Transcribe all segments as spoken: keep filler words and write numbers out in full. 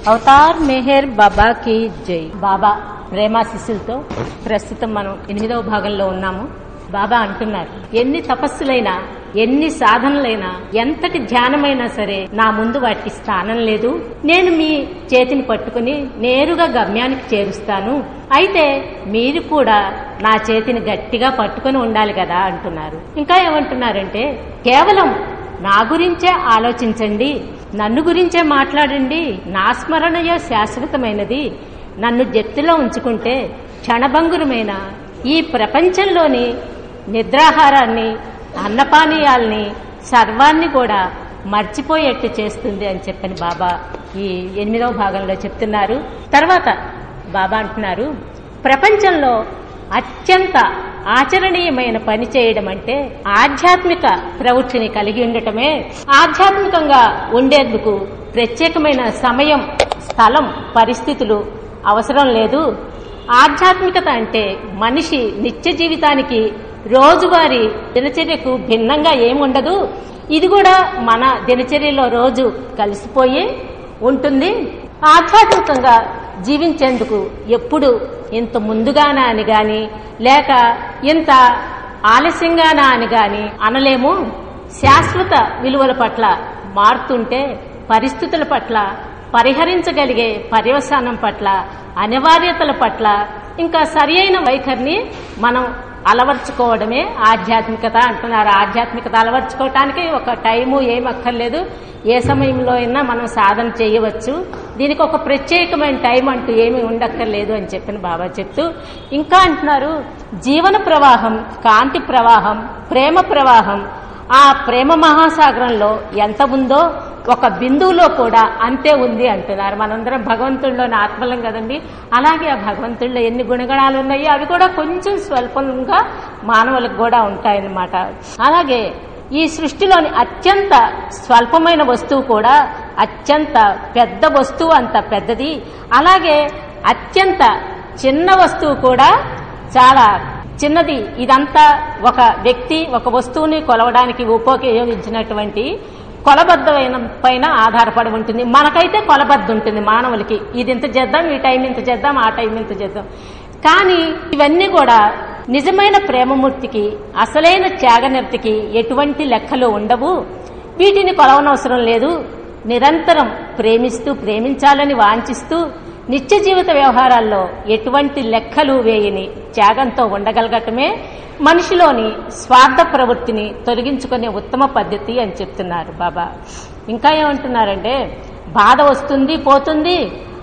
Avatar Meher బాబా కి జై. బాబా ప్రేమాశిస్సులతో ప్రస్తుతం మనం ఎనిమిదవ భాగంలో ఉన్నాము. బాబా అంటున్నారు, ఎన్ని తపస్సులైనా, ఎన్ని సాధనలైనా, ఎంతటి ధ్యానమైనా సరే నా ముందు వాటికి స్థానం లేదు. నేను మీ చేతిని పట్టుకుని నేరుగా గమ్యానికి చేరుస్తాను. అయితే మీరు కూడా నా చేతిని గట్టిగా పట్టుకుని ఉండాలి కదా అంటున్నారు. ఇంకా ఏమంటున్నారంటే, కేవలం నా గురించే ఆలోచించండి, నన్ను గురించే మాట్లాడండి. నా స్మరణయే శాశ్వతమైనది. నన్ను జప్తిలో ఉంచుకుంటే క్షణభంగురమైన ఈ ప్రపంచంలోని నిద్రాహారాన్ని, అన్నపానీయాల్ని, సర్వాన్ని కూడా మర్చిపోయేట్టు చేస్తుంది అని చెప్పని బాబా ఈ ఎనిమిదవ భాగంలో చెప్తున్నారు. తర్వాత బాబా అంటున్నారు, ప్రపంచంలో అత్యంత ఆచరణీయమైన పని చేయడం అంటే ఆధ్యాత్మిక ప్రవృత్తిని కలిగి ఉండటమే. ఆధ్యాత్మికంగా ఉండేందుకు ప్రత్యేకమైన సమయం, స్థలం, పరిస్థితులు అవసరం లేదు. ఆధ్యాత్మికత అంటే మనిషి నిత్య జీవితానికి, రోజువారీ దినచర్యకు భిన్నంగా ఏముండదు. ఇది కూడా మన దినచర్యలో రోజు కలిసిపోయి ఉంటుంది. ఆధ్యాత్మికంగా జీవించేందుకు ఎప్పుడు ఇంత ముందుగానా అని గాని, లేక ఇంత ఆలస్యంగానా అని గాని అనలేము. శాశ్వత విలువల పట్ల మారుతుంటే, పరిస్థితుల పట్ల, పరిహరించగలిగే పర్యవసానం పట్ల, అనివార్యతల పట్ల ఇంకా సరి అయిన వైఖరిని మనం అలవర్చుకోవడమే ఆధ్యాత్మికత అంటున్నారు. ఆధ్యాత్మికత అలవర్చుకోవటానికి ఒక టైము ఏం అక్కర్లేదు. ఏ సమయంలో అయినా మనం సాధన చేయవచ్చు. దీనికి ఒక ప్రత్యేకమైన టైం అంటూ ఏమీ ఉండక్కర్లేదు అని చెప్పిన బాబా చెప్తూ ఇంకా అంటున్నారు, జీవన ప్రవాహం, కాంతి ప్రవాహం, ప్రేమ ప్రవాహం, ఆ ప్రేమ మహాసాగరంలో ఎంత ఉందో ఒక బిందువులో కూడా అంతే ఉంది అంటున్నారు. మనందరం భగవంతుడిలోని ఆత్మలం కదండి. అలాగే ఆ భగవంతుడిలో ఎన్ని గుణగణాలు ఉన్నాయో అవి కూడా కొంచెం స్వల్పంగా మానవులకు కూడా ఉంటాయన్నమాట. అలాగే ఈ సృష్టిలోని అత్యంత స్వల్పమైన వస్తువు కూడా అత్యంత పెద్ద వస్తువు అంత పెద్దది. అలాగే అత్యంత చిన్న వస్తువు కూడా చాలా చిన్నది. ఇదంతా ఒక వ్యక్తి ఒక వస్తువుని కొలవడానికి ఉపయోగించినటువంటి కొలబద్దమైన పైన ఆధారపడి ఉంటుంది. మనకైతే కొలబద్ద ఉంటుంది మానవులకి. ఇది ఇంత చేద్దాం, ఈ టైం ఇంత చేద్దాం, ఆ టైం ఇంత చేద్దాం. కానీ ఇవన్నీ కూడా నిజమైన ప్రేమమూర్తికి, అసలైన త్యాగనిర్తికి ఎటువంటి లెక్కలు ఉండవు. వీటిని కొలవనవసరం లేదు. నిరంతరం ప్రేమిస్తూ, ప్రేమించాలని వాంఛిస్తూ నిత్య జీవిత వ్యవహారాల్లో ఎటువంటి లెక్కలు వేయని త్యాగంతో ఉండగలగటమే మనిషిలోని స్వార్థ ప్రవృత్తిని తొలగించుకునే ఉత్తమ పద్ధతి అని చెప్తున్నారు బాబా. ఇంకా ఏమంటున్నారంటే, బాధ వస్తుంది పోతుంది,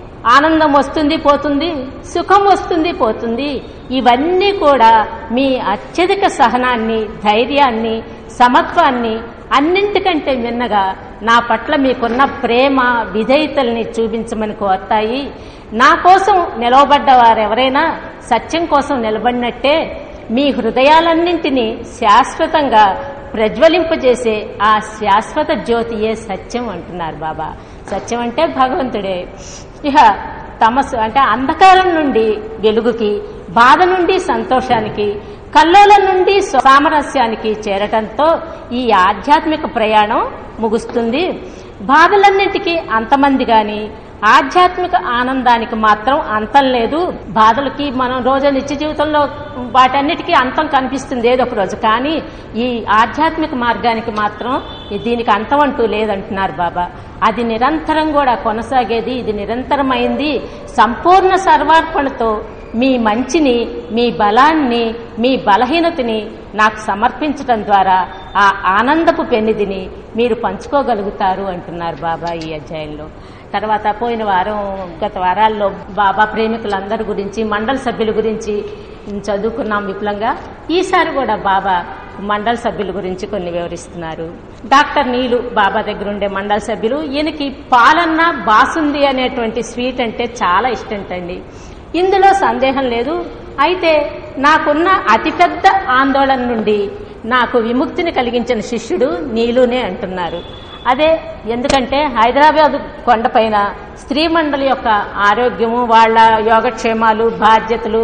ఆనందం వస్తుంది పోతుంది, సుఖం వస్తుంది పోతుంది. ఇవన్నీ కూడా మీ అత్యధిక సహనాన్ని, ధైర్యాన్ని, సమత్వాన్ని, అన్నింటికంటే మిన్నగా నా పట్ల మీకున్న ప్రేమ, విధేయతల్ని చూపించమని కోరుతాయి. నా కోసం నిలవబడ్డ వారెవరైనా సత్యం కోసం నిలబడినట్టే మీ హృదయాలన్నింటినీ శాశ్వతంగా ప్రజ్వలింపజేసే ఆ శాశ్వత జ్యోతియే సత్యం అంటున్నారు బాబా. సత్యం అంటే భగవంతుడే. ఇహ తమస్సు అంటే అంధకారం నుండి వెలుగుకి, బాధ నుండి సంతోషానికి, కల్లోలం నుండి సామరస్యానికి చేరటంతో ఈ ఆధ్యాత్మిక ప్రయాణం ముగుస్తుంది. బాధలన్నింటికీ అంతమంది గాని ఆధ్యాత్మిక ఆనందానికి మాత్రం అంతం లేదు. బాధలకి మనం రోజు నిత్య జీవితంలో వాటన్నిటికీ అంతం కనిపిస్తుంది ఏదో ఒక రోజు. కానీ ఈ ఆధ్యాత్మిక మార్గానికి మాత్రం దీనికి అంతం అంటూ లేదంటున్నారు బాబా. అది నిరంతరం కూడా కొనసాగేది. ఇది నిరంతరమైంది. సంపూర్ణ సర్వార్పణతో మీ మంచిని, మీ బలాన్ని, మీ బలహీనతని నాకు సమర్పించడం ద్వారా ఆ ఆనందపు పెన్నిదిని మీరు పంచుకోగలుగుతారు అంటున్నారు బాబా ఈ అధ్యాయంలో. తర్వాత పోయిన వారం, గత వారాల్లో బాబా ప్రేమికులందరి గురించి, మండల సభ్యుల గురించి చదువుకున్నాం విపులంగా. ఈసారి కూడా బాబా మండల సభ్యుల గురించి కొన్ని వివరిస్తున్నారు. డాక్టర్ నీలు బాబా దగ్గర ఉండే మండల సభ్యులు. ఈయనకి పాలన్న, బాసుంది అనేటువంటి స్వీట్ అంటే చాలా ఇష్టంటండి. ఇందులో సందేహం లేదు. అయితే నాకున్న అతిపెద్ద ఆందోళన నుండి నాకు విముక్తిని కలిగించిన శిష్యుడు నీలునే అంటున్నారు. అదే ఎందుకంటే హైదరాబాద్ కొండపైన స్త్రీ మండలి యొక్క ఆరోగ్యము, వాళ్ళ యోగక్షేమాలు, బాధ్యతలు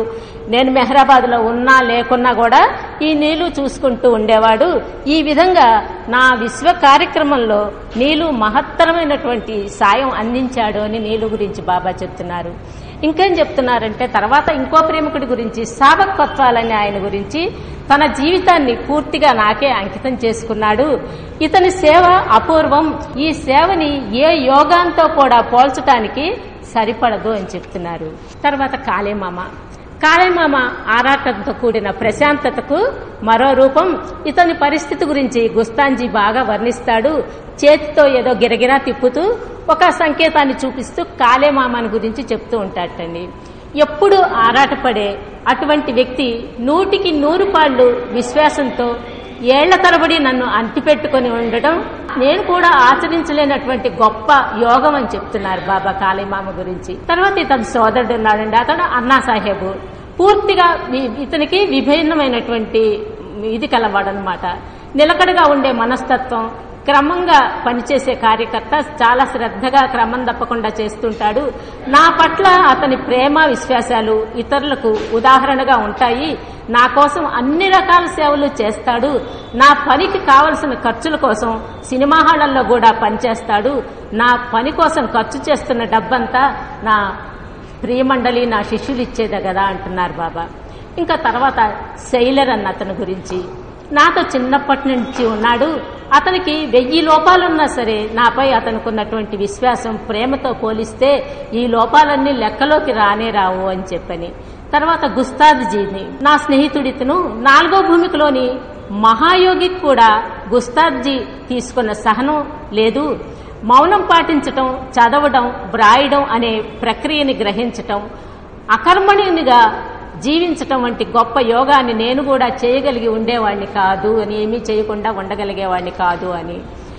నేను మెహరాబాద్ లో ఉన్నా లేకున్నా కూడా ఈ నీలు చూసుకుంటూ ఉండేవాడు. ఈ విధంగా నా విశ్వ కార్యక్రమంలో నీలు మహత్తరమైనటువంటి సాయం అందించాడు అని నీలు గురించి బాబా చెప్తున్నారు. ఇంకేం చెప్తున్నారంటే తర్వాత ఇంకో ప్రేమికుడి గురించి సాబక్ కొత్వాలని ఆయన గురించి తన జీవితాన్ని పూర్తిగా నాకే అంకితం చేసుకున్నాడు. ఇతని సేవ అపూర్వం. ఈ సేవని ఏ యోగాంతో కూడా పోల్చడానికి సరిపడదు అని చెప్తున్నారు. తర్వాత కాళేమామ కాళేమామ ఆరాటంతో కూడిన ప్రశాంతతకు మరో రూపం. ఇతని పరిస్థితి గురించి గుస్తాంజీ బాగా వర్ణిస్తాడు. చేతితో ఏదో గిరగిరా తిప్పుతూ ఒక సంకేతాన్ని చూపిస్తూ కాళేమామని గురించి చెప్తూ ఉంటాటండి. ఎప్పుడు ఆరాటపడే అటువంటి వ్యక్తి నూటికి నూరు పాళ్లు విశ్వాసంతో ఏళ్ల తరబడి నన్ను అంటిపెట్టుకుని ఉండడం నేను కూడా ఆచరించలేనటువంటి గొప్ప యోగం అని చెప్తున్నారు బాబా కాళీమామ గురించి. తర్వాత ఇతని సోదరుడు ఉన్నాడండి, అతను అన్నా సాహెబు. పూర్తిగా ఇతనికి విభిన్నమైనటువంటి ఇది కలవాడనమాట. నిలకడగా ఉండే మనస్తత్వం, క్రమంగా పనిచేసే కార్యకర్త, చాలా శ్రద్ధగా క్రమం తప్పకుండా చేస్తుంటాడు. నా పట్ల అతని ప్రేమ విశ్వాసాలు ఇతరులకు ఉదాహరణగా ఉంటాయి. నా కోసం అన్ని రకాల సేవలు చేస్తాడు. నా పనికి కావలసిన ఖర్చుల కోసం సినిమా హాళ్లలో కూడా పనిచేస్తాడు. నా పని కోసం ఖర్చు చేస్తున్న డబ్బంతా నా ప్రియమండలి, నా శిష్యులు ఇచ్చేదే కదా అంటున్నారు బాబా. ఇంకా తర్వాత శైలర్ అన్న అతని గురించి నాతో చిన్నప్పటి నుంచి ఉన్నాడు. అతనికి వెయ్యి లోపాలున్నా సరే నాపై అతనికి ఉన్నటువంటి విశ్వాసం, ప్రేమతో పోలిస్తే ఈ లోపాలన్నీ లెక్కలోకి రానే రావు అని చెప్పని. తర్వాత గుస్తాద్జీని నా స్నేహితుడితను నాలుగో భూమికలోని మహాయోగికి కూడా గుస్తాద్జీ తీసుకున్న సహనం లేదు. మౌనం పాటించటం, చదవడం, వ్రాయడం అనే ప్రక్రియని గ్రహించటం, అకర్మణ్యునిగా జీవించటం వంటి గొప్ప యోగాన్ని నేను కూడా చేయగలిగి ఉండేవాడిని కాదు అని, ఏమీ చేయకుండా ఉండగలిగేవాడిని కాదు అని.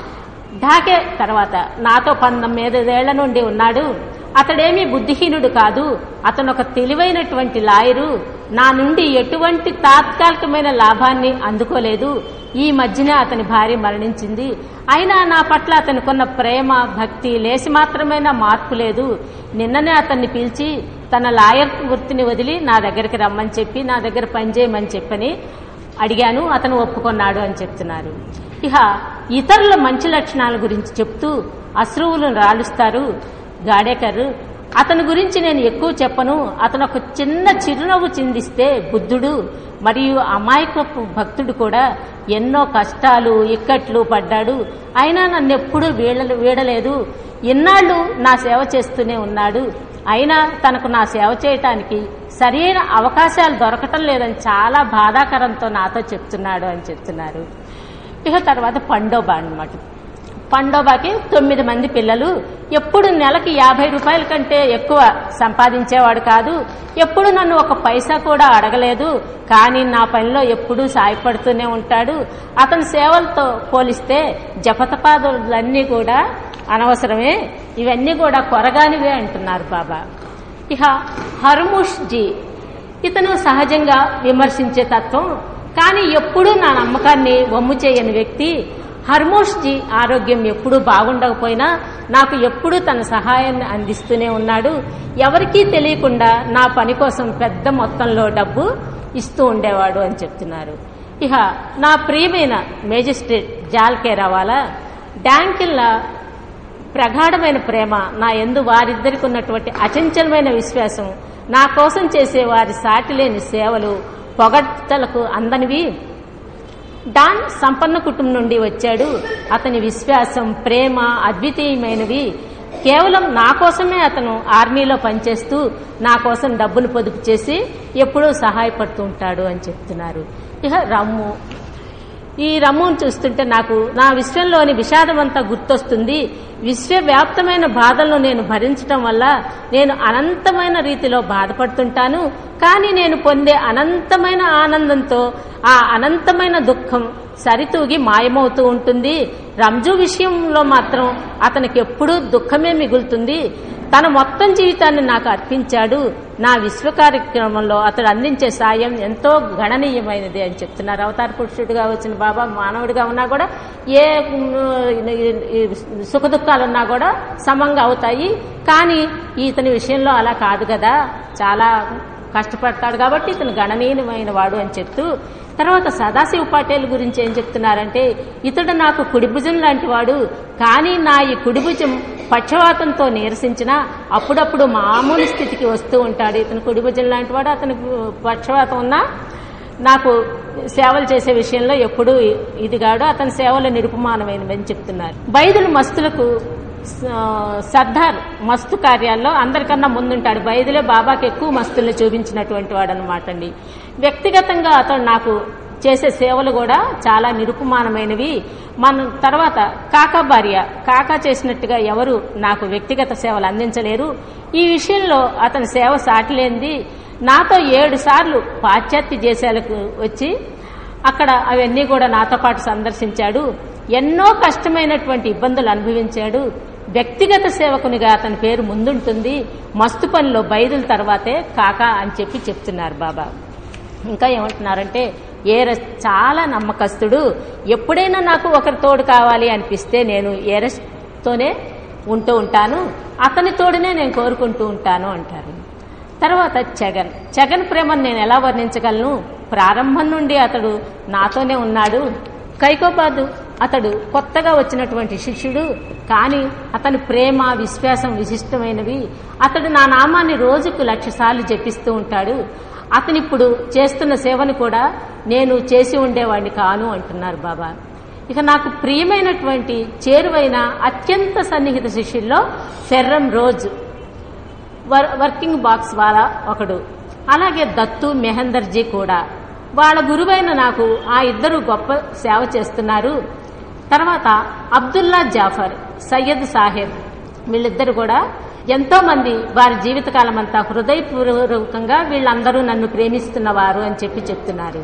ఢాకే తర్వాత నాతో పంతొమ్మిదేళ్ల నుండి ఉన్నాడు. అతడేమీ బుద్ధిహీనుడు కాదు. అతను ఒక తెలివైనటువంటి లాయరు. నా నుండి ఎటువంటి తాత్కాలికమైన లాభాన్ని అందుకోలేదు. ఈ మధ్యనే అతని భార్య మరణించింది. అయినా నా పట్ల అతనికున్న ప్రేమ, భక్తి లేసి మాత్రమైనా మార్పు లేదు. నిన్ననే అతన్ని పిలిచి తన లాయర్ వృత్తిని వదిలి నా దగ్గరికి రమ్మని చెప్పి నా దగ్గర పనిచేయమని చెప్పని అడిగాను. అతను ఒప్పుకున్నాడు అని చెప్తున్నారు. ఇహ ఇతరుల మంచి లక్షణాల గురించి చెప్తూ అశ్రువులను రాలుస్తారు గాడేకర్. అతని గురించి నేను ఎక్కువ చెప్పను. అతను ఒక చిన్న చిరునవ్వు చిందిస్తే బుద్ధుడు మరియు అమాయకపు భక్తుడు కూడా ఎన్నో కష్టాలు, ఇక్కట్లు పడ్డాడు. అయినా నన్ను ఎప్పుడూ వీడ వీడలేదు. ఇన్నాళ్ళు నా సేవ చేస్తూనే ఉన్నాడు. అయినా తనకు నా సేవ చేయటానికి సరైన అవకాశాలు దొరకటం లేదని చాలా బాధాకరంతో నాతో చెప్తున్నాడు అని చెప్తున్నారు. ఇక తర్వాత పండోబా అన్నమాట. పండోబాకి తొమ్మిది మంది పిల్లలు. ఎప్పుడు నెలకి యాభై రూపాయల కంటే ఎక్కువ సంపాదించేవాడు కాదు. ఎప్పుడు నన్ను ఒక పైసా కూడా అడగలేదు. కానీ నా పనిలో ఎప్పుడూ సాయపడుతూనే ఉంటాడు. అతని సేవలతో పోలిస్తే జపతపాదులన్నీ కూడా అనవసరమే, ఇవన్నీ కూడా కొరగానివే అంటున్నారు బాబా. ఇహ హర్ముష్ జీ ఇతను సహజంగా విమర్శించే తత్వం, కానీ ఎప్పుడూ నా నమ్మకాన్ని వమ్ము చేయని వ్యక్తి. హర్మోష్ జీ ఆరోగ్యం ఎప్పుడూ బాగుండకపోయినా నాకు ఎప్పుడూ తన సహాయాన్ని అందిస్తూనే ఉన్నాడు. ఎవరికీ తెలియకుండా నా పని కోసం పెద్ద మొత్తంలో డబ్బు ఇస్తూ ఉండేవాడు అని చెప్తున్నారు. ఇహ నా ప్రియమైన మేజిస్ట్రేట్ జాల్కే రవాలా డాంకిల్ల ప్రగాఢమైన ప్రేమ, నా యందు వారిద్దరికి ఉన్నటువంటి అచంచలమైన విశ్వాసం, నా కోసం చేసే వారి సాటిలేని సేవలు పొగడ్తలకు అందనివి. డాన్ సంపన్న కుటుంబం నుండి వచ్చాడు. అతని విశ్వాసం, ప్రేమ అద్వితీయమైనవి. కేవలం నా కోసమే అతను ఆర్మీలో పనిచేస్తూ నా కోసం డబ్బులు పొదుపు చేసి ఎప్పుడూ సహాయపడుతూ ఉంటాడు అని చెప్తున్నారు. ఇక రమ్ము, ఈ రమ్మును చూస్తుంటే నాకు నా విశ్వంలోని విషాదమంతా గుర్తొస్తుంది. విశ్వవ్యాప్తమైన బాధలను నేను భరించటం వల్ల నేను అనంతమైన రీతిలో బాధపడుతుంటాను. కానీ నేను పొందే అనంతమైన ఆనందంతో ఆ అనంతమైన దుఃఖం సరితూగి మాయమవుతూ ఉంటుంది. రంజు విషయంలో మాత్రం అతనికి ఎప్పుడూ దుఃఖమే మిగులుతుంది. తన మొత్తం జీవితాన్ని నాకు అర్పించాడు. నా విశ్వ కార్యక్రమంలో అతడు అందించే సాయం ఎంతో గణనీయమైనది అని చెప్తున్నారు. అవతార పురుషుడిగా వచ్చిన బాబా మానవుడిగా ఉన్నా కూడా ఏ సుఖ దుఃఖాలున్నా కూడా సమంగా అవుతాయి. కానీ ఇతని విషయంలో అలా కాదు కదా. చాలా కష్టపడతాడు కాబట్టి ఇతను గణనీయమైన వాడు అని చెప్తూ, తర్వాత సదాశివ పాటేల్ గురించి ఏం చెప్తున్నారంటే, ఇతడు నాకు కుడిభుజం లాంటి వాడు, కానీ నా ఈ కుడిభుజం పక్షవాతంతో నీరసించిన అప్పుడప్పుడు మామూలు స్థితికి వస్తూ ఉంటాడు. ఇతను కుడిభుజం లాంటి వాడు, అతనికి పక్షవాతం ఉన్నా నాకు సేవలు చేసే విషయంలో ఎప్పుడూ ఇదిగాడు, అతని సేవలు నిరుపమానమైనవని చెప్తున్నారు. బైదులు మస్తులకు సర్దార్ మస్తు కార్యాల్లో అందరికన్నా ముందుంటాడు. బైదులే బాబాకి ఎక్కువ మస్తుల్ని చూపించినటువంటి వాడు అనమాట అండి. వ్యక్తిగతంగా అతడు నాకు చేసే సేవలు కూడా చాలా నిరుపమానమైనవి. మన తర్వాత కాకా భార్య కాకా చేసినట్టుగా ఎవరు నాకు వ్యక్తిగత సేవలు అందించలేరు. ఈ విషయంలో అతని సేవ సాటిలేంది. నాతో ఏడు సార్లు పాశ్చాత్య దేశాలకు వచ్చి అక్కడ అవన్నీ కూడా నాతో పాటు సందర్శించాడు. ఎన్నో కష్టమైనటువంటి ఇబ్బందులు అనుభవించాడు. వ్యక్తిగత సేవకునిగా అతని పేరు ముందుంటుంది. మస్తు పనిలో బైదుల తర్వాతే కాకా అని చెప్పి చెప్తున్నారు బాబా. ఇంకా ఏమంటున్నారంటే, ఏరస్ చాలా నమ్మకస్తుడు. ఎప్పుడైనా నాకు ఒకరి తోడు కావాలి అనిపిస్తే నేను ఏరస్తోనే ఉంటూ ఉంటాను, అతని తోడునే నేను కోరుకుంటూ ఉంటాను అంటారు. తర్వాత జగన్ జగన్ ప్రేమను నేను ఎలా వర్ణించగలను? ప్రారంభం నుండి అతడు నాతోనే ఉన్నాడు. కైకోబాదు అతడు కొత్తగా వచ్చినటువంటి శిష్యుడు, కానీ అతని ప్రేమ విశ్వాసం విశిష్టమైనవి. అతడు నా నామాన్ని రోజుకు లక్ష సార్లు జపిస్తూ ఉంటాడు. అతనిప్పుడు చేస్తున్న సేవను కూడా నేను చేసి ఉండేవాడిని కాను అంటున్నారు బాబా. ఇక నాకు ప్రియమైనటువంటి చేరువైన అత్యంత సన్నిహిత శిష్యుల్లో ఫెర్రం రోజ్ వర్కింగ్ బాక్స్ వాళ్ళ ఒకడు, అలాగే దత్తు మెహందర్జీ కూడా. వాళ్ళ గురువైన నాకు ఆ ఇద్దరు గొప్ప సేవ చేస్తున్నారు. తర్వాత అబ్దుల్లా జాఫర్, సయ్యద్ సాహెబ్, వీళ్ళిద్దరు కూడా ఎంతో మంది వారి జీవితకాలం అంతా హృదయపూర్వకంగా వీళ్ళందరూ నన్ను ప్రేమిస్తున్నవారు అని చెప్పి చెప్తున్నారు.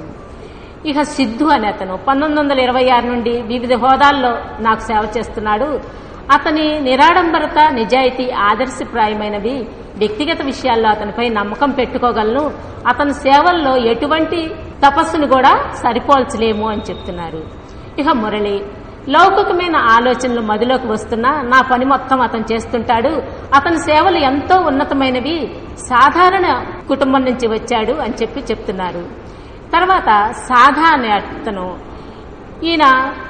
ఇక సిద్ధు అనే అతను పంతొమ్మిది వందల ఇరవై ఆరు నుండి వివిధ హోదాల్లో నాకు సేవ చేస్తున్నాడు. అతని నిరాడంబరత, నిజాయితీ ఆదర్శప్రాయమైనవి. వ్యక్తిగత విషయాల్లో అతనిపై నమ్మకం పెట్టుకోగలను. అతని సేవల్లో ఎటువంటి తపస్సును కూడా సరిపోల్చలేము అని చెప్తున్నారు. ఇక మురళి లౌకికమైన ఆలోచనలు మదిలోకి వస్తున్నా నా పని మొత్తం అతను చేస్తుంటాడు. అతని సేవలు ఎంతో ఉన్నతమైనవి. సాధారణ కుటుంబం నుంచి వచ్చాడు అని చెప్పి చెప్తున్నారు. తర్వాత సాధా అనే అతను, ఈయన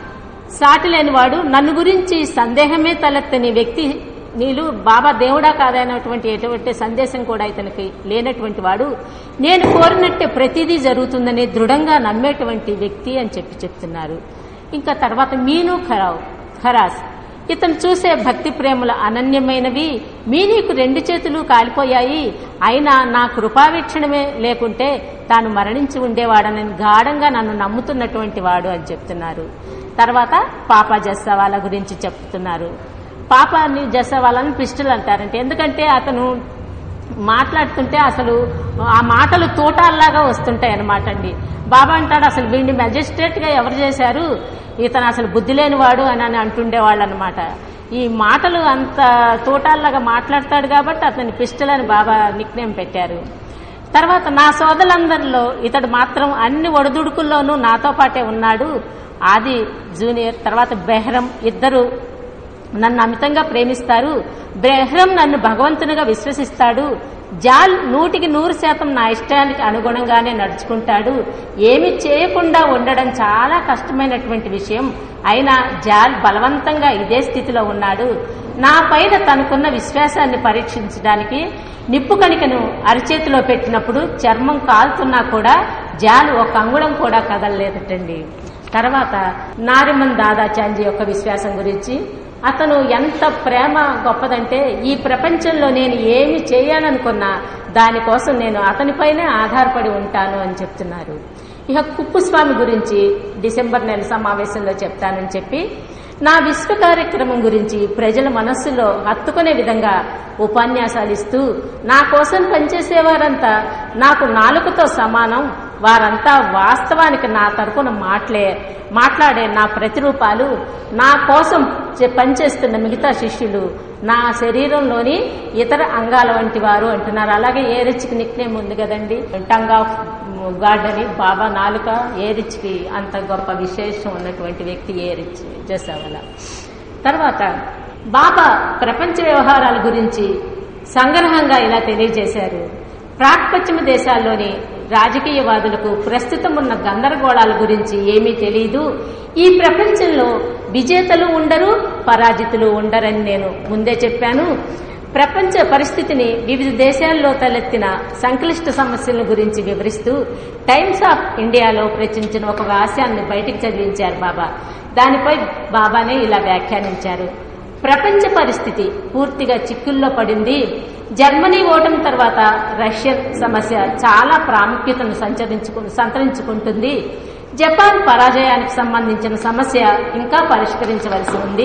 సాటి లేనివాడు. నన్ను గురించి సందేహమే తలెత్తని వ్యక్తి. నీళ్ళు బాబా దేవుడా కాదనేటువంటి ఎటువంటి సందేశం కూడా ఇతనికి లేనటువంటి వాడు. నేను కోరినట్టే ప్రతిదీ జరుగుతుందని దృఢంగా నమ్మేటువంటి వ్యక్తి అని చెప్పి చెప్తున్నారు. ఇంకా తర్వాత మీను ఖరావ్ ఖరాస్, ఇతను చూసే భక్తి ప్రేమలు అనన్యమైనవి. మీనీకు రెండు చేతులు కాలిపోయాయి, అయినా నా కృపావీక్షణమే లేకుంటే తాను మరణించి ఉండేవాడని గాఢంగా నన్ను నమ్ముతున్నటువంటి వాడు అని చెప్తున్నారు. తర్వాత పాపా జస్సవాలా గురించి చెప్తున్నారు. పాపాని జస్సవాలాని పిస్టల్ అంటారంటే, ఎందుకంటే అతను మాట్లాడుతుంటే అసలు ఆ మాటలు తోటాల్లాగా వస్తుంటాయి అన్నమాట అండి. బాబా అంటాడు, అసలు వీడిని మెజిస్ట్రేట్ గా ఎవరు చేశారు, ఇతను అసలు బుద్ధి లేనివాడు అని అని అంటుండేవాళ్ళు అనమాట. ఈ మాటలు అంత తోటాల్లాగా మాట్లాడతాడు కాబట్టి అతని పిస్టల్ అని బాబా నిక్ నేమ్ పెట్టారు. తర్వాత నా సోదరులందరిలో ఇతడు మాత్రం అన్ని ఒడిదుడుకుల్లోనూ నాతో పాటే ఉన్నాడు. ఆది జూనియర్, తర్వాత బెహ్రం ఇద్దరు నన్ను అమితంగా ప్రేమిస్తారు. బెహ్రం నన్ను భగవంతునిగా విశ్వసిస్తాడు. జాల్ నూటికి నూరు శాతం నా ఇష్టానికి అనుగుణంగానే నడుచుకుంటాడు. ఏమి చేయకుండా ఉండడం చాలా కష్టమైనటువంటి విషయం. అయినా జాల్ బలవంతంగా ఇదే స్థితిలో ఉన్నాడు. నా పైన తనకున్న విశ్వాసాన్ని పరీక్షించడానికి నిప్పు కణికను అరిచేతిలో పెట్టినప్పుడు చర్మం కాలుతున్నా కూడా జాల్ ఒక అంగుళం కూడా కదలలేదటండి. తర్వాత నారిమన్ దాదాచాంజీ యొక్క విశ్వాసం గురించి, అతను ఎంత ప్రేమ గొప్పదంటే ఈ ప్రపంచంలో నేను ఏమి చేయాలనుకున్నా దానికోసం నేను అతనిపైనే ఆధారపడి ఉంటాను అని చెప్తున్నారు. ఇక కుప్పుస్వామి గురించి డిసెంబర్ నెల సమావేశంలో చెప్తానని చెప్పి, నా విశ్వ కార్యక్రమం గురించి ప్రజల మనస్సులో హత్తుకునే విధంగా ఉపన్యాసాలు ఇస్తూ, నా కోసం పనిచేసేవారంతా నాకు నాలుకతో సమానం, వారంతా వాస్తవానికి నా తరపున మాట్లే మాట్లాడే నా ప్రతిరూపాలు, నా కోసం పనిచేస్తున్న మిగతా శిష్యులు నా శరీరంలోని ఇతర అంగాల వంటి వారు అంటున్నారు. అలాగే ఏ రిచ్కి నిక్ నేమ్ ఉంది కదండి, టంగ్ ఆఫ్ గాడ్ అని. బాబా నాలుక ఏ రిచ్కి అంత గొప్ప విశేషం ఉన్నటువంటి వ్యక్తి ఏ రిచ్ జస్సవాలా. తర్వాత బాబా ప్రపంచ వ్యవహారాల గురించి సంగ్రహంగా ఇలా తెలియజేశారు. ప్రాక్పశ్చిమ దేశాల్లోని రాజకీయవాదులకు ప్రస్తుతం ఉన్న గందరగోళాల గురించి ఏమీ తెలియదు. ఈ ప్రపంచంలో విజేతలు ఉండరు, పరాజితులు ఉండరని నేను ముందే చెప్పాను. ప్రపంచ పరిస్థితిని, వివిధ దేశాల్లో తలెత్తిన సంక్లిష్ట సమస్యల గురించి వివరిస్తూ టైమ్స్ ఆఫ్ ఇండియాలో ప్రచురించిన ఒక వ్యాసాన్ని బయటికి చదివించారు బాబా. దానిపై బాబానే ఇలా వ్యాఖ్యానించారు. ప్రపంచ పరిస్థితి పూర్తిగా చిక్కుల్లో పడింది. జర్మనీ ఓటమి తర్వాత రష్యన్ సమస్య చాలా ప్రాముఖ్యతను సంచరించుకు సంతరించుకుంటుంది. జపాన్ పరాజయానికి సంబంధించిన సమస్య ఇంకా పరిష్కరించవలసి ఉంది.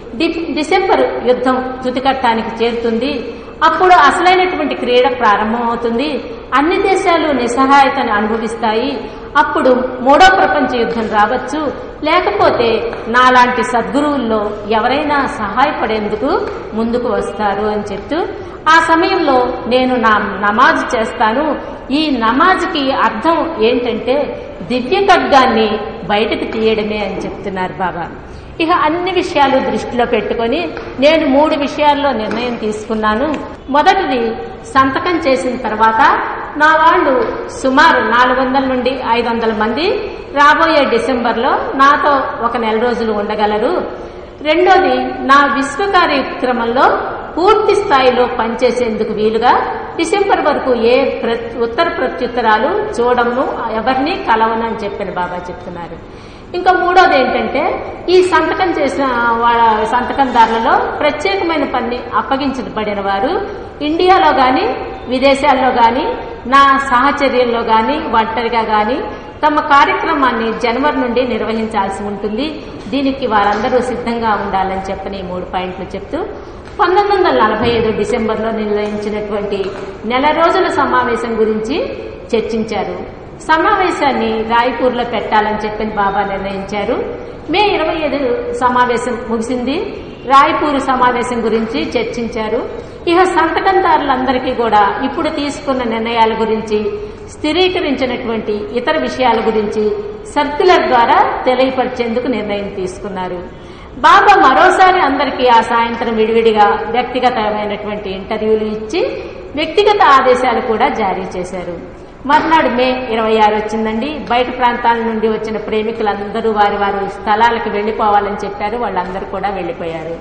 డిసెంబర్ యుద్ధం తుదికట్టానికి చేరుతుంది. అప్పుడు అసలైనటువంటి క్రీడ ప్రారంభమవుతుంది. అన్ని దేశాలు నిస్సహాయతను అనుభవిస్తాయి. అప్పుడు మూడో ప్రపంచ యుద్ధం రావచ్చు. లేకపోతే నాలాంటి సద్గురువుల్లో ఎవరైనా సహాయపడేందుకు ముందుకు వస్తారు అని చెప్తూ, ఆ సమయంలో నేను నా నమాజ్ చేస్తాను. ఈ నమాజ్కి అర్థం ఏంటంటే దివ్య ఖడ్గాన్ని బయటకు తీయడమే అని చెప్తున్నారు బాబా. ఇక అన్ని విషయాలు దృష్టిలో పెట్టుకొని నేను మూడు విషయాల్లో నిర్ణయం తీసుకున్నాను. మొదటిది, సంతకం చేసిన తర్వాత నా వాళ్ళు సుమారు నాలుగు వందల నుండి ఐదు వందల మంది రాబోయే డిసెంబర్లో నాతో ఒక నెల రోజులు ఉండగలరు. రెండోది, నా విశ్వ కార్యక్రమంలో పూర్తి స్థాయిలో పనిచేసేందుకు వీలుగా డిసెంబర్ వరకు ఏ ఉత్తర ప్రత్యుత్తరాలు చూడము, ఎవరిని కలవను అని చెప్పిన బాబా చెప్తున్నారు. ఇంకా మూడోది ఏంటంటే, ఈ సంతకం చేసిన వాళ్ళ సంతకందారులలో ప్రత్యేకమైన పని అప్పగించబడిన వారు ఇండియాలో గాని విదేశాల్లో గాని నా సహచర్యంలో గాని ఒంటరిగా గాని తమ కార్యక్రమాన్ని జనవరి నుండి నిర్వహించాల్సి ఉంటుంది. దీనికి వారందరూ సిద్ధంగా ఉండాలని చెప్పని మూడు పాయింట్లు చెప్తూ పంతొమ్మిది వందల నలభై ఐదు డిసెంబర్లో నిర్వహించినటువంటి నెల రోజుల సమావేశం గురించి చర్చించారు. సమావేశాన్ని రాయ్పూర్లో పెట్టాలని చెప్పని బాబా నిర్ణయించారు. మే ఇరవై ఐదు సమావేశం ముగిసింది. రాయ్పూర్ సమావేశం గురించి చర్చించారు. ఇక సంతకందారులందరికీ కూడా ఇప్పుడు తీసుకున్న నిర్ణయాల గురించి, స్థిరీకరించినటువంటి ఇతర విషయాల గురించి సర్క్యులర్ ద్వారా తెలియపరిచేందుకు నిర్ణయం తీసుకున్నారు. బాబా మరోసారి అందరికీ ఆ సాయంత్రం విడివిడిగా వ్యక్తిగతమైనటువంటి ఇంటర్వ్యూలు ఇచ్చి వ్యక్తిగత ఆదేశాలు కూడా జారీ చేశారు. మర్నాడు మే ఇరవై ఆరు వచ్చిందండి. బయట ప్రాంతాల నుండి వచ్చిన ప్రేమికులందరూ వారి వారి స్థలాలకు వెళ్లిపోవాలని చెప్పారు. వాళ్ళందరూ కూడా వెళ్లిపోయారు.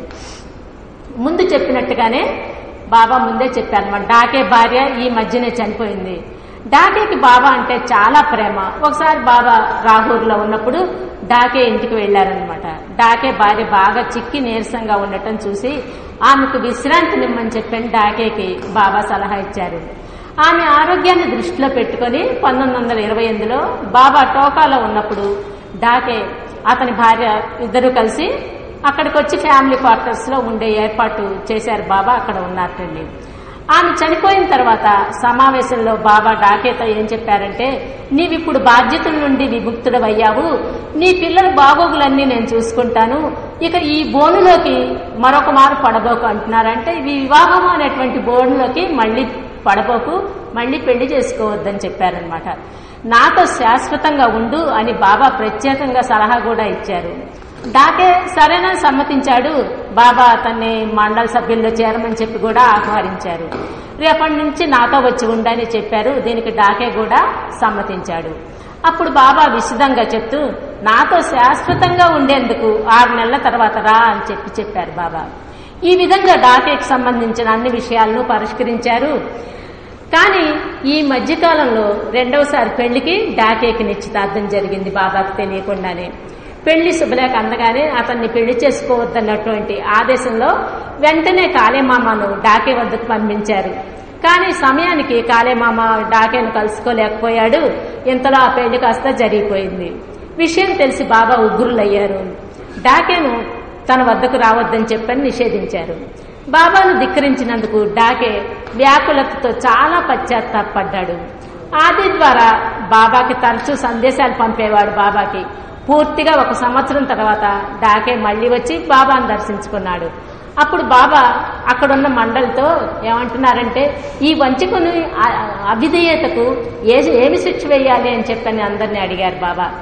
ముందు చెప్పినట్టుగానే బాబా ముందే చెప్పారు, మన డాకే భార్య ఈ మధ్యనే చనిపోయింది. డాకేకి బాబా అంటే చాలా ప్రేమ. ఒకసారి బాబా రాహూర్లో ఉన్నప్పుడు డాకే ఇంటికి వెళ్లారనమాట. డాకే భార్య బాగా చిక్కి నీరసంగా ఉండటం చూసి ఆమెకు విశ్రాంతినిమ్మని చెప్పని డాకేకి బాబా సలహా ఇచ్చారు. ఆమె ఆరోగ్యాన్ని దృష్టిలో పెట్టుకుని పంతొమ్మిది వందల ఇరవై ఎనిమిదిలో బాబా టోకాలో ఉన్నప్పుడు డాకే అతని భార్య ఇద్దరు కలిసి అక్కడికి వచ్చి ఫ్యామిలీ క్వార్టర్స్ లో ఉండే ఏర్పాటు చేశారు. బాబా అక్కడ ఉన్నారండి. ఆమె చనిపోయిన తర్వాత సమావేశంలో బాబా డాకేతో ఏం చెప్పారంటే, నీవిప్పుడు బాధ్యతల నుండి విముక్తుడవయ్యావు, నీ పిల్లల బాగోగులన్నీ నేను చూసుకుంటాను, ఇక ఈ బోనులోకి మరొక మారు పడబోకు అంటున్నారంటే ఈ వివాహం అనేటువంటి బోనులోకి మళ్లీ పడబోకు, మళ్లీ పెళ్లి చేసుకోవద్దని చెప్పారనమాట. నాతో శాశ్వతంగా ఉండు అని బాబా ప్రత్యేకంగా సలహా కూడా ఇచ్చారు. డాకే సరేనా సమ్మతించాడు. బాబా అతన్ని మండల సభ్యుల్లో చేరమని చెప్పి కూడా ఆహ్వానించారు. రేపటి నుంచి నాతో వచ్చి ఉండని చెప్పారు. దీనికి డాకే కూడా సమ్మతించాడు. అప్పుడు బాబా విశదంగా చెప్తూ నాతో శాశ్వతంగా ఉండేందుకు ఆరు నెలల తర్వాత రా అని చెప్పి చెప్పారు బాబా. ఈ విధంగా డాకేకి సంబంధించిన అన్ని విషయాలను పరిష్కరించారు. కానీ ఈ మధ్యకాలంలో రెండవసారి పెళ్లికి డాకేకి నిశ్చితార్థం జరిగింది బాబాకు తెలియకుండానే. పెళ్లి శుభలేఖ అందగానే అతన్ని పెళ్లి చేసుకోవద్దన్నటువంటి ఆదేశంలో వెంటనే కాళేమామను డాకే వద్దకు పంపించారు. కానీ సమయానికి కాళేమామ డాకేను కలుసుకోలేకపోయాడు. ఇంతలో ఆ పెళ్లి కాస్త జరిగిపోయింది. విషయం తెలిసి బాబా ఉగ్రులయ్యారు. డాకేను తన వద్దకు రావద్దని చెప్పని నిషేధించారు. బాబాను ధిక్కరించినందుకు డాకే వ్యాకులతతో చాలా పశ్చాత్తాపడ్డాడు. ఆది ద్వారా బాబాకి తరచూ సందేశాలు పంపేవాడు. బాబాకి పూర్తిగా ఒక సంవత్సరం తర్వాత డాకే మళ్లీ వచ్చి బాబాను దర్శించుకున్నాడు. అప్పుడు బాబా అక్కడున్న మండలితో ఏమంటున్నారంటే, ఈ వంచకుని అవిధేయతకు ఏ ఏమి శిక్ష వేయాలి అని చెప్పని అందరినీ అడిగారు బాబా.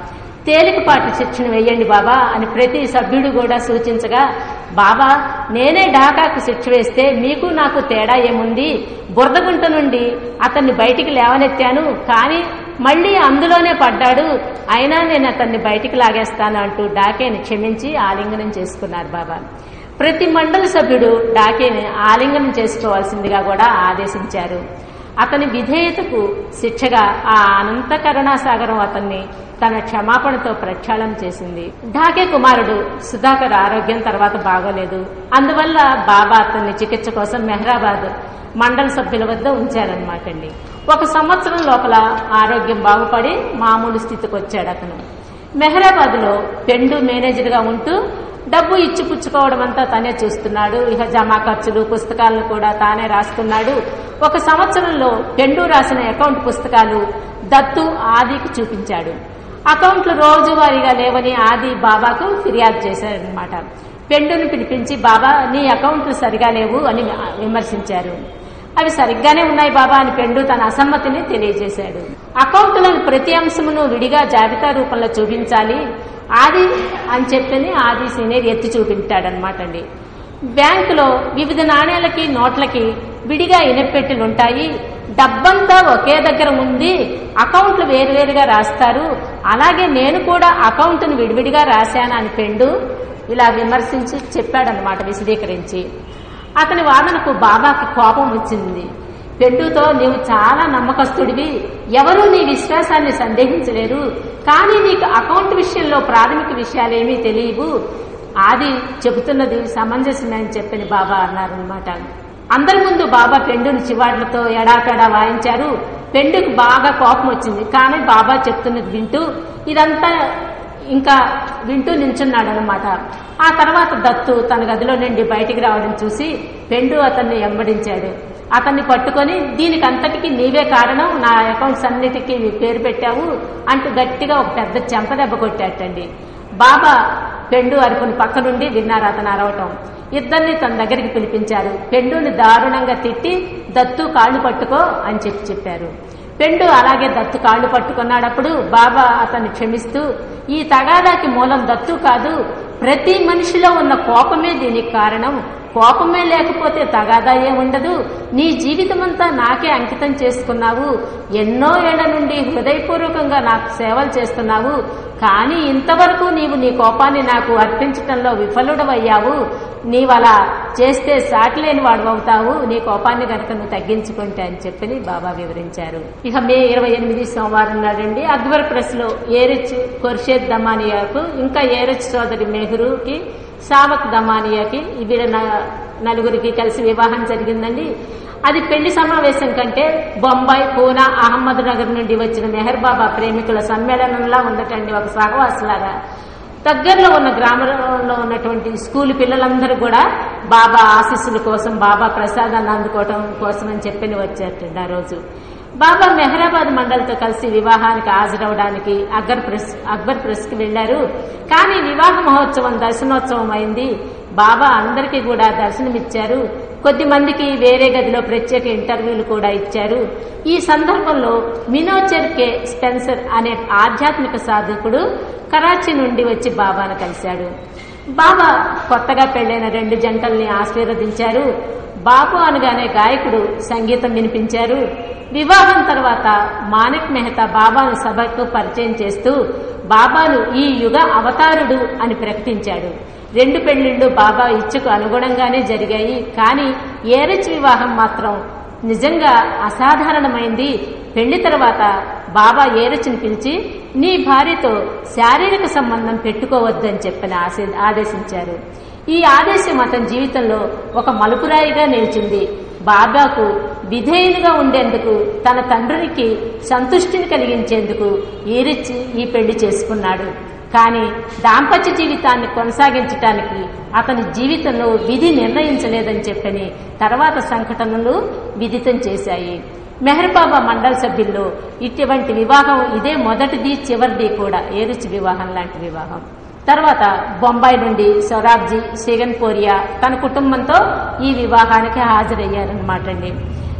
తేలికపాటి శిక్షణ వేయండి బాబా అని ప్రతి సభ్యుడు కూడా సూచించగా, బాబా నేనే ఢాకాకు శిక్ష వేస్తే మీకు నాకు తేడా ఏముంది, బురదగుంట నుండి అతన్ని బయటికి లేవనెత్తాను, కానీ మళ్లీ అందులోనే పడ్డాడు, అయినా నేను అతన్ని బయటికి లాగేస్తాను అంటూ డాకేని క్షమించి ఆలింగనం చేసుకున్నారు బాబా. ప్రతి మండలి సభ్యుడు డాకేని ఆలింగనం చేసుకోవాల్సిందిగా కూడా ఆదేశించారు. అతని విధేయతకు శిక్షగా ఆ అనంత కరుణాసాగరం అతన్ని తన క్షమాపణతో ప్రక్షాళన చేసింది. ఢాకే కుమారుడు సుధాకర్ ఆరోగ్యం తర్వాత బాగోలేదు. అందువల్ల బాబా అతన్ని చికిత్స కోసం మెహ్రాబాద్ మండల సభ్యుల వద్ద ఉంచారనమాట అండి. ఒక సంవత్సరం లోపల ఆరోగ్యం బాగుపడి మామూలు స్థితికి వచ్చాడు అతను. మెహ్రాబాద్ లో పెండు మేనేజర్ గా ఉంటూ డబ్బు ఇచ్చి పుచ్చుకోవడం అంతా తనే చూస్తున్నాడు. ఇక జమా ఖర్చులు, పుస్తకాలను కూడా తానే రాసుకున్నాడు. ఒక సంవత్సరంలో పెండు రాసిన అకౌంట్ పుస్తకాలు దత్తు ఆదికి చూపించాడు. అకౌంట్లు రోజువారీగా లేవని ఆది బాబాకు ఫిర్యాదు చేశారనమాట. పెండును పిలిపించి, బాబా నీ అకౌంట్లు సరిగా లేవు అని విమర్శించారు. అవి సరిగ్గానే ఉన్నాయి బాబా అని పెండు తన అసమ్మతిని తెలియజేశాడు. అకౌంట్లను ప్రతి అంశమును విడిగా జాబితా రూపంలో చూపించాలి ఆది అని చెప్పని ఆది సీనియర్ ఎత్తి చూపించాడనమాట అండి. బ్యాంకులో వివిధ నాణ్యాలకి నోట్లకి విడిగా ఇనపెట్టెలు ఉంటాయి, డబ్బంతా ఒకే దగ్గర ఉంది, అకౌంట్లు వేరువేరుగా రాస్తారు, అలాగే నేను కూడా అకౌంట్ను విడివిడిగా రాశాను అని పెండు ఇలా విమర్శించి చెప్పాడనమాట విశదీకరించి. అతని వాదనకు బాబాకి కోపం వచ్చింది. పెండుతో నీవు చాలా నమ్మకస్తుడివి, ఎవరూ నీ విశ్వాసాన్ని సందేహించలేరు, కానీ నీకు అకౌంట్ విషయంలో ప్రాథమిక విషయాలేమీ తెలియవు, ఆది చెబుతున్నది సమంజసమే అని చెప్పని బాబా అన్నారనమాట. అందరి ముందు బాబా పెండుని చివాట్లతో ఎడాపెడా వాయించారు. పెండుకు బాగా కోపం వచ్చింది, కానీ బాబా చెప్తున్నది వింటూ ఇదంతా ఇంకా వింటూ నించున్నాడు అనమాట. ఆ తర్వాత దత్తు తన గదిలో నుండి బయటికి రావడం చూసి పెండు అతన్ని వెంబడించాడు. అతన్ని పట్టుకొని దీనికి అంతటికి నీవే కారణం, నా అకౌంట్స్ అన్నిటికీ నీ పేరు పెట్టావు అంటూ గట్టిగా ఒక పెద్ద చెంపదెబ్బ కొట్టాటండి. బాబా పెండు అరుపుని పక్క నుండి విన్నారు అతను అరవటం. ఇద్దరిని తన దగ్గరికి పిలిపించారు. పెండుని దారుణంగా తిట్టి దత్తు కాళ్ళు పట్టుకో అని చెప్పి చెప్పారు. పెండు అలాగే దత్తు కాళ్ళు పట్టుకున్నాడప్పుడు బాబా అతన్ని క్షమిస్తూ, ఈ తగాదాకి మూలం దత్తు కాదు, ప్రతి మనిషిలో ఉన్న కోపమే దీనికి కారణం, కోపమే లేకపోతే తగాదా ఏముండదు, నీ జీవితమంతా నాకే అంకితం చేసుకున్నావు, ఎన్నో ఏళ్ల నుండి హృదయపూర్వకంగా నాకు సేవలు చేస్తున్నావు, కానీ ఇంతవరకు నీవు నీ కోపాన్ని నాకు అర్పించటంలో విఫలుడవయ్యావు, నీవలా చేస్తే సాటిలేని వాడు అవుతావు, నీ కోపాన్ని కనుక నువ్వు తగ్గించుకుంటే అని చెప్పి బాబా వివరించారు. ఇక మే ఇరవై ఎనిమిది సోమవారం నాడండి అక్బర్ ప్రెస్ లో ఏరిచ్ ఖుర్షేద్ దమానియాకు ఇంకా ఏరిచ్ సోదరి మెహ్రూకి సావక్ దమానియాకి వీళ్ళ నలుగురికి కలిసి వివాహం జరిగిందండి. అది పెళ్లి సమావేశం కంటే బొంబాయి, పూనా, అహ్మద్ నగర్ నుండి వచ్చిన మెహర్ బాబా ప్రేమికుల సమ్మేళనంలా ఉండటండి, ఒక సహవాసలాగా. దగ్గరలో ఉన్న గ్రామంలో ఉన్నటువంటి స్కూల్ పిల్లలందరూ కూడా బాబా ఆశీస్సుల కోసం, బాబా ప్రసాదాన్ని అందుకోవటం కోసం అని చెప్పి వచ్చారటండి. ఆ రోజు బాబా మెహరాబాద్ మండలితో కలిసి వివాహానికి హాజరవడానికి అక్బర్ ప్రెస్ అక్బర్ ప్రెస్ కి వెళ్లారు. కానీ వివాహ మహోత్సవం దర్శనోత్సవం అయింది. బాబా అందరికీ కూడా దర్శనమిచ్చారు. కొద్ది మందికి వేరే గదిలో ప్రత్యేక ఇంటర్వ్యూలు కూడా ఇచ్చారు. ఈ సందర్భంలో మినోచర్ కే స్పెన్సర్ అనే ఆధ్యాత్మిక సాధకుడు కరాచీ నుండి వచ్చి బాబాను కలిశాడు. బాబా కొత్తగా పెళ్లైన రెండు జంటల్ని ఆశీర్వదించారు. బాబు అనగానే గాయకుడు సంగీతం వినిపించారు. వివాహం తర్వాత మాణిక్ మెహతా బాబాను సభకు పరిచయం చేస్తూ బాబాను ఈ యుగ అవతారుడు అని ప్రకటించాడు. రెండు పెళ్లిళ్లు బాబా ఇచ్చుకు అనుగుణంగానే జరిగాయి. కానీ ఏరిచ్ వివాహం మాత్రం నిజంగా అసాధారణమైంది. పెళ్లి తర్వాత బాబా ఏరిచ్ని పిలిచి నీ భార్యతో శారీరక సంబంధం పెట్టుకోవద్దని చెప్పని ఆదేశించారు. ఈ ఆదేశం అతని జీవితంలో ఒక మలుపురాయిగా నిలిచింది. బాబాకు విధేయులుగా ఉండేందుకు, తన తండ్రికి సంతుష్టిని కలిగించేందుకు ఏరిచ్ ఈ పెళ్లి చేసుకున్నాడు. కానీ దాంపత్య జీవితాన్ని కొనసాగించటానికి అతని జీవితంలో విధి నిర్ణయించలేదని చెప్పని తర్వాత సంఘటనలు విదితం చేశాయి. మెహర్ బాబా మండల సభ్యుల్లో ఇటువంటి వివాహం ఇదే మొదటిది, చివరిది కూడా, ఏరిచ్ వివాహం లాంటి వివాహం. తర్వాత బొంబాయి నుండి సొరాబ్జీ షేగన్పోరియా తన కుటుంబంతో ఈ వివాహానికి హాజరయ్యారనమాట అండి.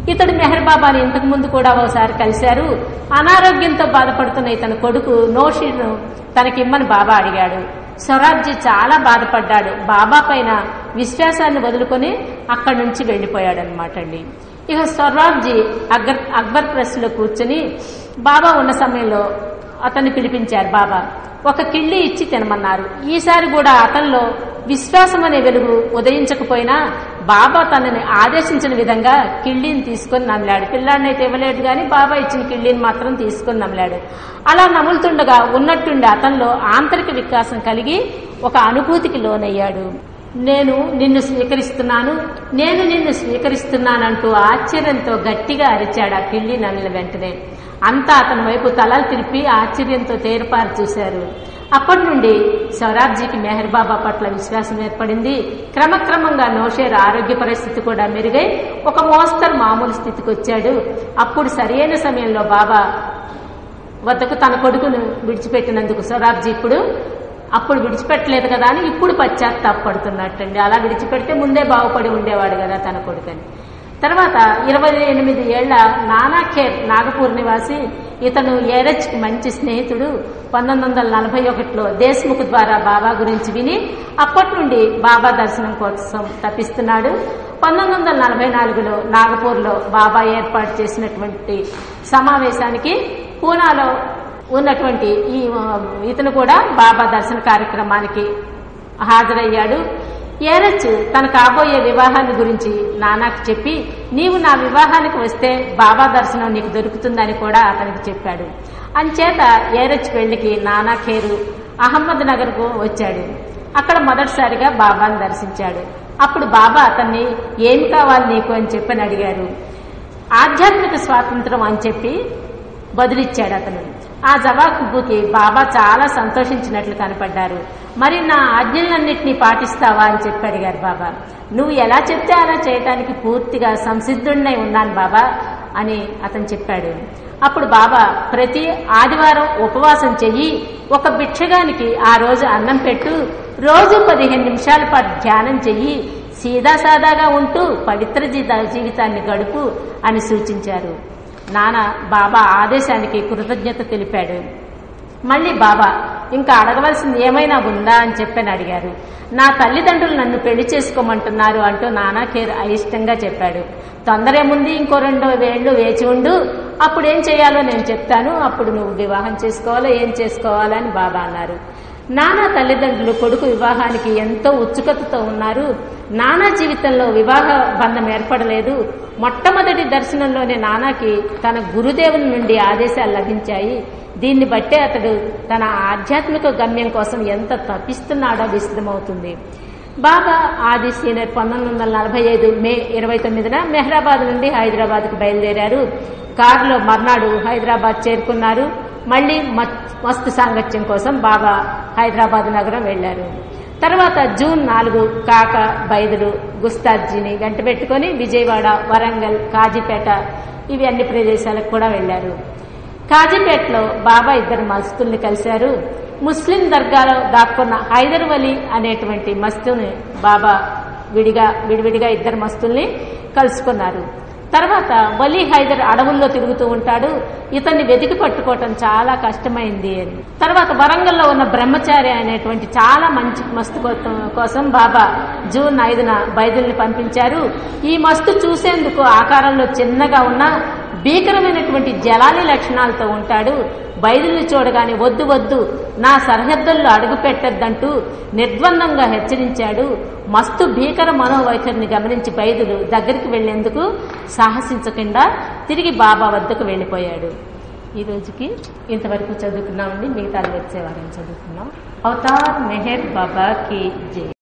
ఇతడు మెహర్ బాబాని ఇంతకు ముందు కూడా ఒకసారి కలిశారు. అనారోగ్యంతో బాధపడుతున్న ఇతని కొడుకు నోషిర్ను తనకిమ్మని బాబా అడిగాడు. సొరాబ్జీ చాలా బాధపడ్డాడు. బాబా పైన విశ్వాసాన్ని వదులుకొని అక్కడి నుంచి వెళ్లిపోయాడు అనమాట అండి. ఇక సొరాబ్జీ అక్బర్ అక్బర్ ప్రెస్ లో కూర్చొని బాబా ఉన్న సమయంలో అతన్ని పిలిపించారు. బాబా ఒక కిళ్ళి ఇచ్చి తినమన్నారు. ఈసారి కూడా అతనిలో విశ్వాసం అనే వెలుగు ఉదయించకపోయినా బాబా తనని ఆదేశించిన విధంగా కిళ్ళిని తీసుకొని నమిలాడు. పిల్లాడిని అయితే ఇవ్వలేదు కానీ బాబా ఇచ్చిన కిళ్ళిని మాత్రం తీసుకొని నమిలాడు. అలా నములుతుండగా ఉన్నట్టుండి అతనిలో ఆంతరిక వికాసం కలిగి ఒక అనుభూతికి లోనయ్యాడు. నేను నిన్ను స్వీకరిస్తున్నాను, నేను నిన్ను స్వీకరిస్తున్నానంటూ ఆశ్చర్యంతో గట్టిగా అరిచాడు ఆ కిళ్ళి నమిలిన వెంటనే. అంతా అతని వైపు తలలు తిరిపి ఆశ్చర్యంతో తేరుపారు చూశారు. అప్పటి నుండి సొరాబ్జీకి మెహర్ బాబా పట్ల విశ్వాసం ఏర్పడింది. క్రమక్రమంగా నోషేర్ ఆరోగ్య పరిస్థితి కూడా మెరుగై ఒక మోస్తరు మామూలు స్థితికి వచ్చాడు. అప్పుడు సరైన సమయంలో బాబా వద్దకు తన కొడుకును విడిచిపెట్టినందుకు సొరాబ్జీ ఇప్పుడు అప్పుడు విడిచిపెట్టలేదు కదా అని ఇప్పుడు పశ్చాత్తాపడుతున్నట్టండి. అలా విడిచిపెడితే ముందే బాగుపడి ఉండేవాడు కదా తన కొడుకని. తర్వాత ఇరవై ఎనిమిది ఏళ్ల నానాఖేర్ నాగపూర్ నివాసి ఇతను ఏరచ్ కి మంచి స్నేహితుడు. పంతొమ్మిది వందల నలభై ఒకటిలో దేశ్ముఖ్ ద్వారా బాబా గురించి విని అప్పటి నుండి బాబా దర్శనం కోసం తప్పిస్తున్నాడు. పంతొమ్మిది వందల నలభై నాలుగులో నాగపూర్ లో బాబా ఏర్పాటు చేసినటువంటి సమావేశానికి పూనాలో ఉన్నటువంటి ఈ ఇతను కూడా బాబా దర్శన కార్యక్రమానికి హాజరయ్యాడు. ఏరచ్ తన కాబోయే వివాహాన్ని గురించి నానాకు చెప్పి నీవు నా వివాహానికి వస్తే బాబా దర్శనం నీకు దొరుకుతుందని కూడా అతనికి చెప్పాడు. అంచేత ఏరచ్ పెళ్లికి నానా ఖేరు అహ్మద్ నగర్ కు వచ్చాడు. అక్కడ మొదటిసారిగా బాబాను దర్శించాడు. అప్పుడు బాబా అతన్ని ఏమి కావాలి నీకు అని చెప్పని అడిగారు. ఆధ్యాత్మిక స్వాతంత్రం అని చెప్పి బదులిచ్చాడు అతను. ఆ జవాబుకి బాబా చాలా సంతోషించినట్లు కనపడ్డారు. మరి నా ఆజ్ఞలన్నింటినీ పాటిస్తావా అని చెప్పి అడిగారు బాబా. నువ్వు ఎలా చెప్తే అలా చేయటానికి పూర్తిగా సంసిద్ధుడినై ఉన్నాను బాబా అని అతను చెప్పాడు. అప్పుడు బాబా ప్రతి ఆదివారం ఉపవాసం చెయ్యి, ఒక భిక్షగానికి ఆ రోజు అన్నం పెట్టు, రోజు పదిహేను నిమిషాల పాటు ధ్యానం చెయ్యి, సీదా సాదాగా ఉంటూ పవిత్ర జీవితాన్ని గడుపు అని సూచించారు. నాన్న బాబా ఆదేశానికి కృతజ్ఞత తెలిపాడు. మళ్లీ బాబా ఇంకా అడగవలసింది ఏమైనా ఉందా అని చెప్పని అడిగారు. నా తల్లిదండ్రులు నన్ను పెళ్లి చేసుకోమంటున్నారు అంటూ నానా ఖేర్ అయిష్టంగా చెప్పాడు. తొందరేముంది, ఇంకో రెండో వేళ్లు వేచి ఉండు, అప్పుడు ఏం చేయాలో నేను చెప్తాను, అప్పుడు నువ్వు వివాహం చేసుకోవాలో ఏం చేసుకోవాలని బాబా అన్నారు. నానా తల్లిదండ్రులు కొడుకు వివాహానికి ఎంతో ఉత్సుకతతో ఉన్నారు. నానా జీవితంలో వివాహ బంధం ఏర్పడలేదు. మొట్టమొదటి దర్శనంలోనే నానాకి తన గురుదేవుని నుండి ఆదేశాలు లభించాయి. దీన్ని బట్టే అతడు తన ఆధ్యాత్మిక గమ్యం కోసం ఎంత తప్పిస్తున్నాడో విశదమవుతుంది. బాబా ఆది సీనియర్ పంతొమ్మిది వందల నలభై ఐదు మే ఇరవై తొమ్మిదిన మెహ్రాబాద్ నుండి హైదరాబాద్ కు బయలుదేరారు. కారులో మర్నాడు హైదరాబాద్ చేరుకున్నారు. మళ్లీ మస్తు సాంగత్యం కోసం బాబా హైదరాబాద్ నగరం వెళ్లారు. తర్వాత జూన్ నాలుగు కాక బైదులు గుస్తార్జీని వెంట పెట్టుకుని విజయవాడ, వరంగల్, కాజీపేట ఇవి అన్ని ప్రదేశాలకు కూడా వెళ్లారు. కాజీపేటలో బాబా ఇద్దరు మస్తుల్ని కలిశారు. ముస్లిం దర్గాలో దాక్కున్న హైదర్ వలీ అనేటువంటి మస్తుని బాబా విడిగా విడివిడిగా ఇద్దరు మస్తుల్ని కలుసుకున్నారు. తర్వాత వలీ హైదర్ అడవుల్లో తిరుగుతూ ఉంటాడు. ఇతన్ని వెతికి పట్టుకోవటం చాలా కష్టమైంది అని. తర్వాత వరంగల్లో ఉన్న బ్రహ్మచారి అనేటువంటి చాలా మంచి మస్తు కోసం బాబా జూన్ ఐదున బైదుల్ని పంపించారు. ఈ మస్తు చూసేందుకు ఆకారంలో చిన్నగా ఉన్న భీకరమైనటువంటి జలాలి లక్షణాలతో ఉంటాడు. బైదుల్ని చూడగానే వద్దు వద్దు, నా సరిహద్దుల్లో అడుగు పెట్టద్దంటూ నిర్ద్వందంగా హెచ్చరించాడు. మస్తు భీకర మనోవైఖరిని గమనించి బైదులు దగ్గరికి వెళ్లేందుకు సాహసించకుండా తిరిగి బాబా వద్దకు వెళ్లిపోయాడు. ఈ రోజుకి ఇంతవరకు చదువుకున్నామండి. మిగతా వచ్చే వారం చదువుకున్నాం. అవతార్ మెహర్ బాబా కి జై.